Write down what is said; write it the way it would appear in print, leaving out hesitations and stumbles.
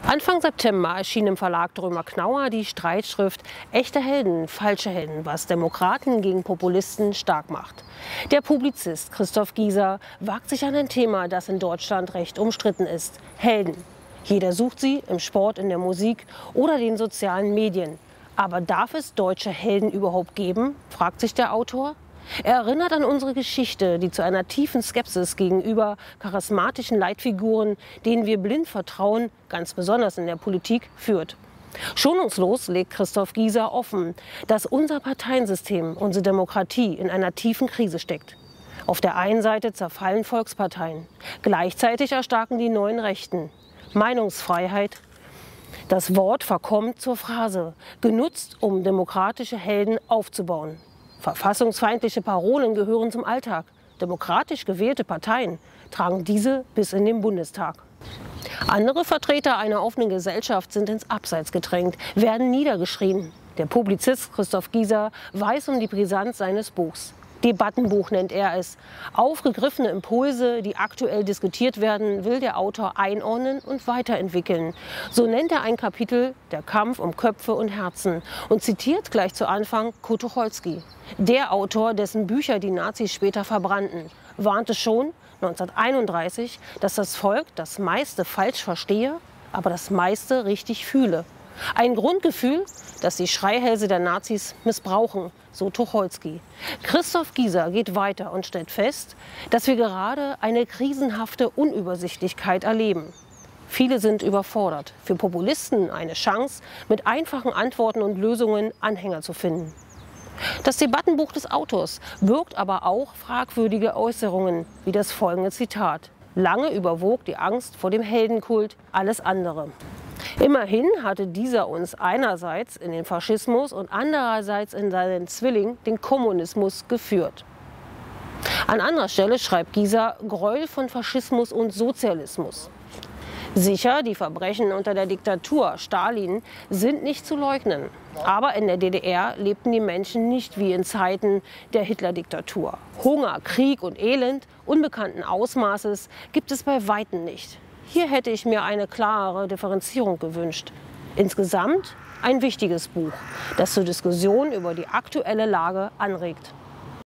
Anfang September erschien im Verlag Drömer-Knauer die Streitschrift Echte Helden, falsche Helden, was Demokraten gegen Populisten stark macht. Der Publizist Christoph Gieser wagt sich an ein Thema, das in Deutschland recht umstritten ist: Helden. Jeder sucht sie im Sport, in der Musik oder den sozialen Medien. Aber darf es deutsche Helden überhaupt geben, fragt sich der Autor. Er erinnert an unsere Geschichte, die zu einer tiefen Skepsis gegenüber charismatischen Leitfiguren, denen wir blind vertrauen, ganz besonders in der Politik, führt. Schonungslos legt Christoph Gieser offen, dass unser Parteiensystem, unsere Demokratie in einer tiefen Krise steckt. Auf der einen Seite zerfallen Volksparteien, gleichzeitig erstarken die neuen Rechten. Meinungsfreiheit. Das Wort verkommt zur Phrase, genutzt, um demokratische Helden aufzubauen. Verfassungsfeindliche Parolen gehören zum Alltag. Demokratisch gewählte Parteien tragen diese bis in den Bundestag. Andere Vertreter einer offenen Gesellschaft sind ins Abseits gedrängt, werden niedergeschrien. Der Publizist Christoph Gieser weiß um die Brisanz seines Buchs. Debattenbuch nennt er es. Aufgegriffene Impulse, die aktuell diskutiert werden, will der Autor einordnen und weiterentwickeln. So nennt er ein Kapitel Der Kampf um Köpfe und Herzen und zitiert gleich zu Anfang Kurt Tucholsky. Der Autor, dessen Bücher die Nazis später verbrannten, warnte schon 1931, dass das Volk das meiste falsch verstehe, aber das meiste richtig fühle. Ein Grundgefühl, das die Schreihälse der Nazis missbrauchen, so Tucholsky. Christoph Gieser geht weiter und stellt fest, dass wir gerade eine krisenhafte Unübersichtlichkeit erleben. Viele sind überfordert. Für Populisten eine Chance, mit einfachen Antworten und Lösungen Anhänger zu finden. Das Debattenbuch des Autors birgt aber auch fragwürdige Äußerungen, wie das folgende Zitat: Lange überwog die Angst vor dem Heldenkult alles andere. Immerhin hatte dieser uns einerseits in den Faschismus und andererseits in seinen Zwilling, den Kommunismus, geführt. An anderer Stelle schreibt Gieser Gräuel von Faschismus und Sozialismus. Sicher, die Verbrechen unter der Diktatur Stalin sind nicht zu leugnen. Aber in der DDR lebten die Menschen nicht wie in Zeiten der Hitler-Diktatur. Hunger, Krieg und Elend unbekannten Ausmaßes gibt es bei weitem nicht. Hier hätte ich mir eine klarere Differenzierung gewünscht. Insgesamt ein wichtiges Buch, das zur Diskussion über die aktuelle Lage anregt.